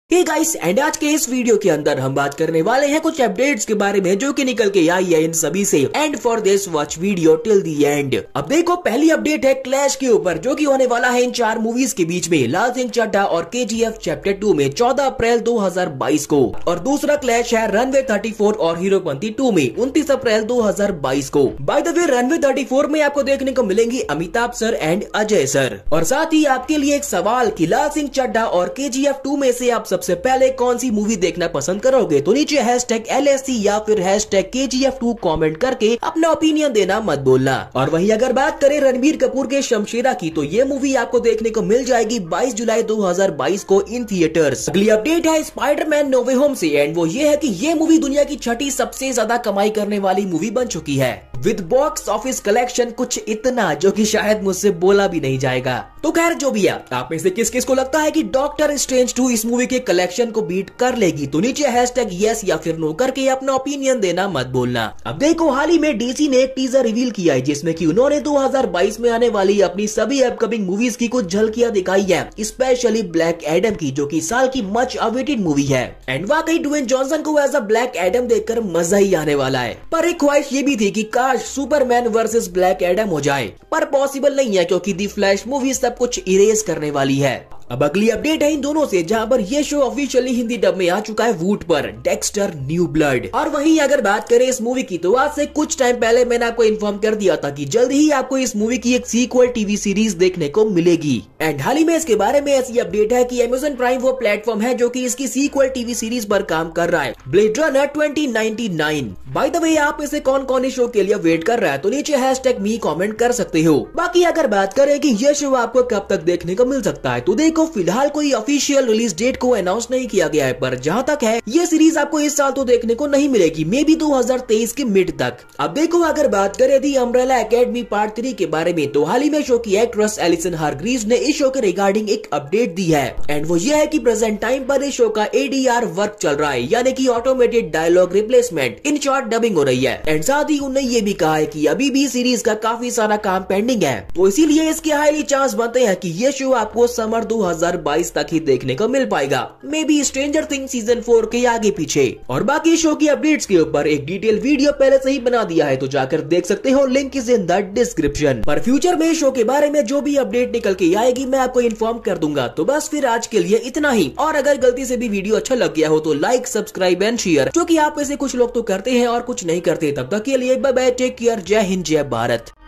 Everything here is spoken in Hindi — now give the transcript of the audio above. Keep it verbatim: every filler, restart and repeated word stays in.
हे गाइस, एंड आज के इस वीडियो के अंदर हम बात करने वाले हैं कुछ अपडेट्स के बारे में जो कि निकल के आई है इन सभी से। And for this watch video till the end. अब देखो, पहली अपडेट है क्लैश के ऊपर जो कि होने वाला है इन चार मूवीज के बीच में, लाल सिंह चड्ढा और केजीएफ चैप्टर टू में चौदह अप्रैल दो हज़ार बाईस को। और दूसरा क्लैश है रनवे थर्टी फोर और हीरोपंती टू में उनतीस अप्रैल दो हज़ार बाईस को। By the way, runway thirty four में आपको देखने को मिलेंगे Amitabh sir and Ajay sir. और साथ ही आपके लिए एक सवाल कि लाल सिंह चड्ढा और केजीएफ टू में से आप सबसे पहले कौन सी मूवी देखना पसंद करोगे, तो नीचे हैशटैग एल एस सी या फिर हैशटैग के जी एफ टू कमेंट करके अपना ओपिनियन देना मत भूलना। और वहीं अगर बात करें रणबीर कपूर के शमशेरा की, तो ये मूवी आपको देखने को मिल जाएगी बाईस जुलाई दो हज़ार बाईस को इन थिएटर्स। अगली अपडेट है स्पाइडरमैन नो वे होम से, एंड वो ये है कि ये मूवी दुनिया की छठी सबसे ज्यादा कमाई करने वाली मूवी बन चुकी है विद बॉक्स ऑफिस कलेक्शन कुछ इतना जो कि शायद मुझसे बोला भी नहीं जाएगा। तो खैर जो भी है, आप में से किस किस को लगता है कि डॉक्टर स्ट्रेंज टू इस मूवी के कलेक्शन को बीट कर लेगी, तो नीचे हैशटैग यस या फिर नो करके अपना ओपिनियन देना मत भूलना। अब देखो, हाल ही में डीसी ने एक टीजर रिवील किया है जिसमें कि उन्होंने दो हज़ार बाईस में आने वाली अपनी सभी अपकमिंग मूवीज की कुछ झलकियां दिखाई है, स्पेशली ब्लैक एडम की, जो कि साल की मच अवेटेड मूवी है। एंड वाकई ड्वेन जॉनसन को एज अ ब्लैक एडम देखकर मजा ही आने वाला है। पर एक ख्वाहिश ये भी थी कि काश सुपरमैन वर्सेस ब्लैक एडम हो जाए, पर पॉसिबल नहीं है क्योंकि दी फ्लैश मूवी सब कुछ इरेज करने वाली है। अब अगली अपडेट है इन दोनों से, जहां पर ये शो ऑफिशियली हिंदी डब में आ चुका है वूट पर, डेक्स्टर न्यू ब्लड। और वहीं अगर बात करें इस मूवी की, तो आज से कुछ टाइम पहले मैंने आपको इन्फॉर्म कर दिया था कि जल्द ही आपको इस मूवी की एक सीक्वल टीवी सीरीज देखने को मिलेगी। एंड हाल ही में इसके बारे में ऐसी अपडेट है कि अमेज़न प्राइम वो प्लेटफॉर्म है जो कि इसकी सीक्वल टीवी सीरीज पर काम कर रहा है, Blade Runner twenty ninety nine. By the way, आप इसे कौन कौन इस शो के लिए वेट कर रहा है, तो नीचे हैशटैग मी कमेंट कर सकते हो। बाकी अगर बात करें कि ये शो आपको कब तक देखने को मिल सकता है, तो देखो फिलहाल कोई ऑफिशियल रिलीज डेट को अनाउंस नहीं किया गया है, पर जहां तक है ये सीरीज आपको इस साल तो देखने को नहीं मिलेगी, मे बी दो हज़ार तेईस के मिड तक। अब देखो, अगर बात करें the Umbrella Academy part three के बारे में, तो हाल ही में शो की एक्ट्रेस एलिसन हारग्रीव्स ने इस शो के रिगार्डिंग एक अपडेट दी है। एंड वो ये है कि प्रेजेंट टाइम पर इस शो का ए डी आर वर्क चल रहा है, यानी कि automated dialogue replacement, in short dubbing हो रही है। एंड साथ ही उन्होंने ये भी कहा है कि अभी भी सीरीज का काफी सारा काम पेंडिंग है, तो इसीलिए इसके हाईली चांस बनते हैं कि ये शो आपको समर दो हज़ार बाईस तक ही देखने को मिल पाएगा, maybe Stranger Things season four के आगे पीछे। और बाकी शो की अपडेट्स के ऊपर एक डिटेल वीडियो पहले से ही बना दिया है, तो जाकर देख सकते हो, link is in the description. पर फ्यूचर में शो के बारे में जो भी अपडेट निकल के आएगी मैं आपको इन्फॉर्म कर दूंगा। तो बस फिर आज के लिए इतना ही, और अगर गलती से भी वीडियो अच्छा लग गया हो तो लाइक, सब्सक्राइब एंड शेयर, जो कि आप में से कुछ लोग तो करते हैं और कुछ नहीं करते। तब तक के लिए बाय बाय, टेक केयर, जय हिंद, जय भारत।